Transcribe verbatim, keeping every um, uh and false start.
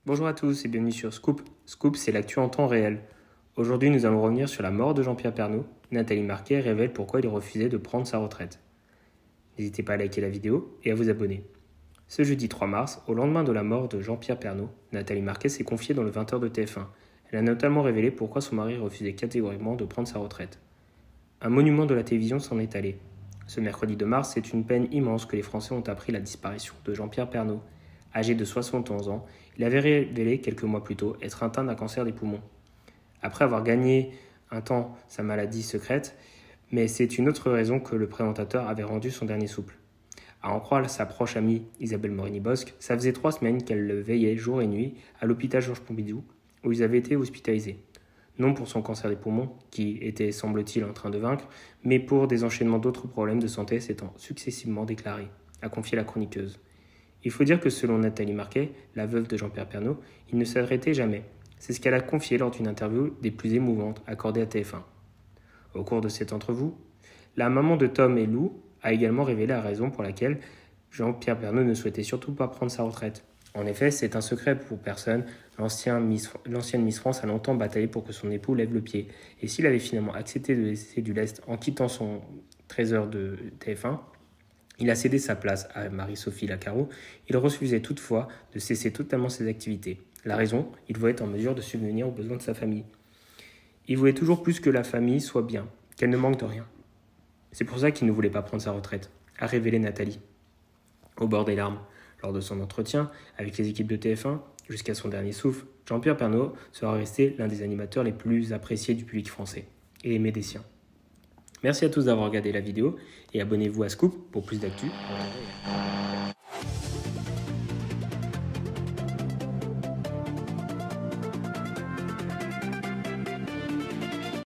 Bonjour à tous et bienvenue sur Scoop. Scoop, c'est l'actu en temps réel. Aujourd'hui, nous allons revenir sur la mort de Jean-Pierre Pernaut. Nathalie Marquet révèle pourquoi il refusait de prendre sa retraite. N'hésitez pas à liker la vidéo et à vous abonner. Ce jeudi trois mars, au lendemain de la mort de Jean-Pierre Pernaut, Nathalie Marquet s'est confiée dans le vingt heures de T F un. Elle a notamment révélé pourquoi son mari refusait catégoriquement de prendre sa retraite. Un monument de la télévision s'en est allé. Ce mercredi deux mars, c'est une peine immense que les Français ont appris la disparition de Jean-Pierre Pernaut. Âgé de soixante-onze ans, il avait révélé quelques mois plus tôt être atteint d'un cancer des poumons. Après avoir gagné un temps sa maladie secrète, mais c'est une autre raison que le présentateur avait rendu son dernier souffle. À en croire sa proche amie Isabelle Morini-Bosc, ça faisait trois semaines qu'elle le veillait jour et nuit à l'hôpital Georges Pompidou, où ils avaient été hospitalisés. Non pour son cancer des poumons, qui était semble-t-il en train de vaincre, mais pour des enchaînements d'autres problèmes de santé s'étant successivement déclarés, a confié la chroniqueuse. Il faut dire que selon Nathalie Marquet, la veuve de Jean-Pierre Pernaut, il ne s'arrêtait jamais. C'est ce qu'elle a confié lors d'une interview des plus émouvantes accordée à T F un. Au cours de cette entrevue, la maman de Tom et Lou a également révélé la raison pour laquelle Jean-Pierre Pernaut ne souhaitait surtout pas prendre sa retraite. En effet, c'est un secret pour personne. L'ancien Miss, l'ancienne Miss France a longtemps bataillé pour que son époux lève le pied. Et s'il avait finalement accepté de laisser du lest en quittant son trésor de T F un, il a cédé sa place à Marie-Sophie Lacaro. Il refusait toutefois de cesser totalement ses activités. La raison, il voulait être en mesure de subvenir aux besoins de sa famille. Il voulait toujours plus que la famille soit bien, qu'elle ne manque de rien. C'est pour ça qu'il ne voulait pas prendre sa retraite, a révélé Nathalie. Au bord des larmes, lors de son entretien avec les équipes de T F un, jusqu'à son dernier souffle, Jean-Pierre Pernaut sera resté l'un des animateurs les plus appréciés du public français et aimé des siens. Merci à tous d'avoir regardé la vidéo et abonnez-vous à Scoop pour plus d'actu.